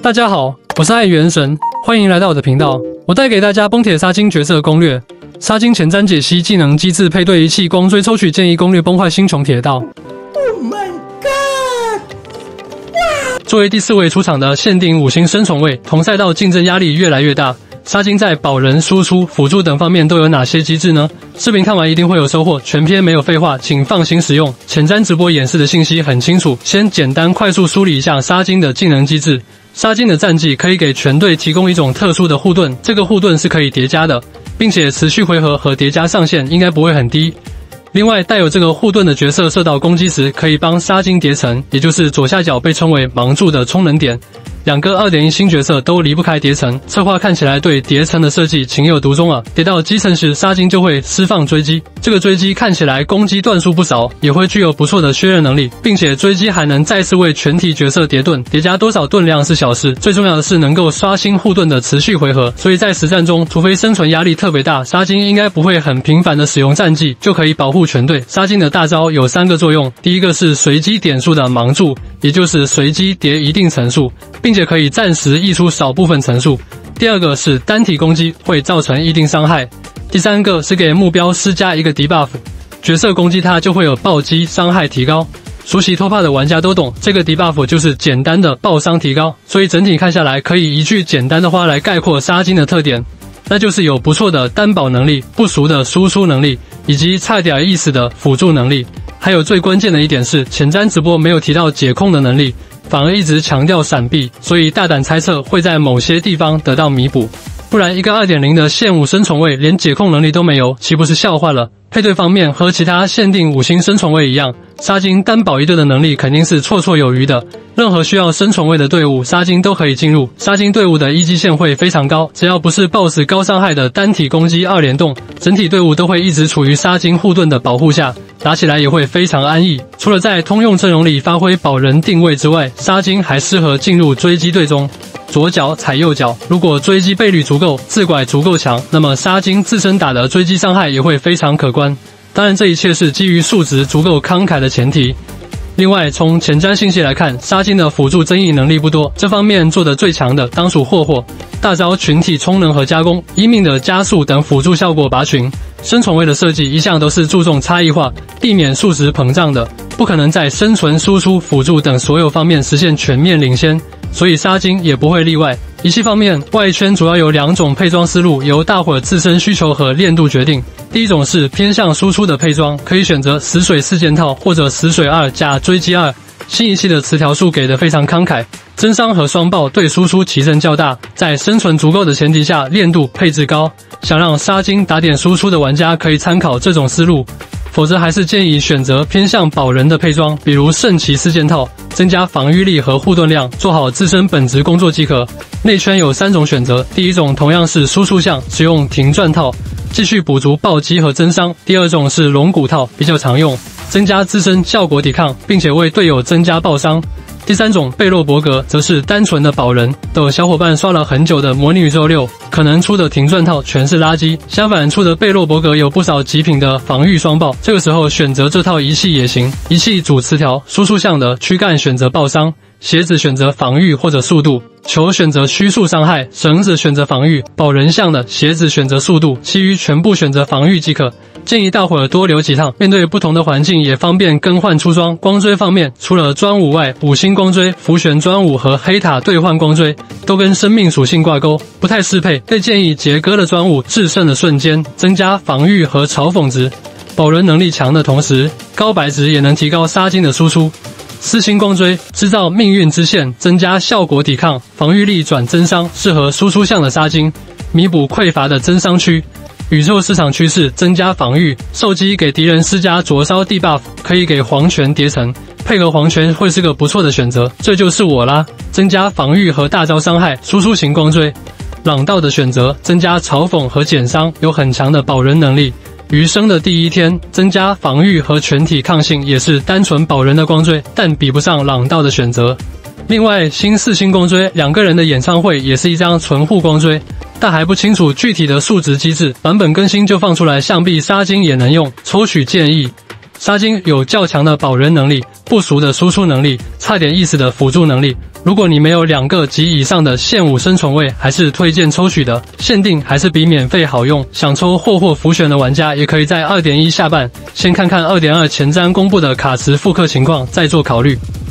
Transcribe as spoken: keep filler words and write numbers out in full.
大家好，我是爱元神，欢迎来到我的频道。我带给大家崩铁沙金角色攻略、沙金前瞻解析、技能机制、配对仪器、光锥抽取建议攻略、崩坏星穹铁道。 Oh my god！ 作为第四位出场的限定五星生宠位，同赛道竞争压力越来越大。沙金在保人、输出、辅助等方面都有哪些机制呢？视频看完一定会有收获，全篇没有废话，请放心使用。前瞻直播演示的信息很清楚，先简单快速梳理一下沙金的技能机制。沙金的战绩可以给全队提供一种特殊的护盾，这个护盾是可以叠加的，并且持续回合和叠加上限应该不会很低。另外，带有这个护盾的角色射到攻击时，可以帮沙金叠层，也就是左下角被称为盲注的充能点。两个 二点一 星角色都离不开叠层，策划看起来对叠层的设计情有独钟啊！叠到基层时，沙金就会释放追击，这个追击看起来攻击段数不少，也会具有不错的削弱能力，并且追击还能再次为全体角色叠盾，叠加多少盾量是小事，最重要的是能够刷新护盾的持续回合。所以在实战中，除非生存压力特别大，沙金应该不会很频繁的使用战技，就可以保护全队。沙金的大招有三个作用，第一个是随机点数的盲注，也就是随机叠一定层数，并且可以暂时溢出少部分层数。第二个是单体攻击会造成一定伤害。第三个是给目标施加一个 debuff， 角色攻击它就会有暴击，伤害提高。熟悉托帕的玩家都懂，这个 debuff 就是简单的爆伤提高。所以整体看下来，可以一句简单的话来概括沙金的特点，那就是有不错的单保能力、不俗的输出能力，以及差点意思的辅助能力。还有最关键的一点是，前瞻直播没有提到解控的能力，反而一直强调闪避，所以大胆猜测会在某些地方得到弥补。不然一个 二点零 的限五生宠位连解控能力都没有，岂不是笑话了？配对方面和其他限定五星生宠位一样，沙金单保一队的能力肯定是绰绰有余的。任何需要生宠位的队伍，沙金都可以进入。沙金队伍的一击线会非常高，只要不是 boss 高伤害的单体攻击二联动，整体队伍都会一直处于沙金护盾的保护下，打起来也会非常安逸。除了在通用阵容里发挥保人定位之外，沙金还适合进入追击队中。左脚踩右脚，如果追击倍率足够，自拐足够强，那么沙金自身打的追击伤害也会非常可观。当然，这一切是基于数值足够慷慨的前提。另外，从前瞻信息来看，沙金的辅助增益能力不多，这方面做得最强的当属霍霍。大招群体充能和加攻、一命的加速等辅助效果拔群。生宠位的设计一向都是注重差异化，避免数值膨胀的，不可能在生存、输出、辅助等所有方面实现全面领先，所以沙金也不会例外。仪器方面，外圈主要有两种配装思路，由大伙自身需求和练度决定。第一种是偏向输出的配装，可以选择死水四件套或者死水二加追击二。新仪器的词条数给的非常慷慨，增伤和双爆对输出提升较大，在生存足够的前提下，练度配置高。想让沙金打点输出的玩家可以参考这种思路，否则还是建议选择偏向保人的配装，比如圣骑四件套，增加防御力和护盾量，做好自身本职工作即可。内圈有三种选择，第一种同样是输出项，使用停转套，继续补足暴击和增伤；第二种是龙骨套，比较常用，增加自身效果抵抗，并且为队友增加爆伤。第三种贝洛伯格则是单纯的保人，等小伙伴刷了很久的模拟宇宙六，可能出的停转套全是垃圾，相反出的贝洛伯格有不少极品的防御双爆，这个时候选择这套仪器也行。仪器主词条，输出项的躯干选择爆伤，鞋子选择防御或者速度，球选择虚速伤害，绳子选择防御，保人项的鞋子选择速度，其余全部选择防御即可。建议大伙儿多留几趟，面对不同的环境也方便更换出装。光锥方面，除了专武外，五星光锥、浮旋专武和黑塔兑换光锥都跟生命属性挂钩，不太适配。更建议杰哥的专武制胜的瞬间，增加防御和嘲讽值。保人能力强的同时，高白值也能提高沙金的输出。四星光锥制造命运之线，增加效果抵抗，防御力转增伤，适合输出项的沙金，弥补匮乏的增伤区。宇宙市场趋势增加防御，受击给敌人施加灼烧 debuff， 可以给黄泉叠层，配合黄泉会是个不错的选择。这就是我啦，增加防御和大招伤害，输出型光锥。朗道的选择，增加嘲讽和减伤，有很强的保人能力。余生的第一天，增加防御和全体抗性，也是单纯保人的光锥，但比不上朗道的选择。另外，新四星光锥两个人的演唱会也是一张纯护光锥，但还不清楚具体的数值机制，版本更新就放出来，想必沙金也能用。抽取建议，沙金有较强的保人能力，不俗的输出能力，差点意思的辅助能力， 如果你没有两个及以上的现五生存位，还是推荐抽取的。限定还是比免费好用，想抽霍霍浮选的玩家也可以在 二点一 下半先看看 二点二 前瞻公布的卡池复刻情况，再做考虑。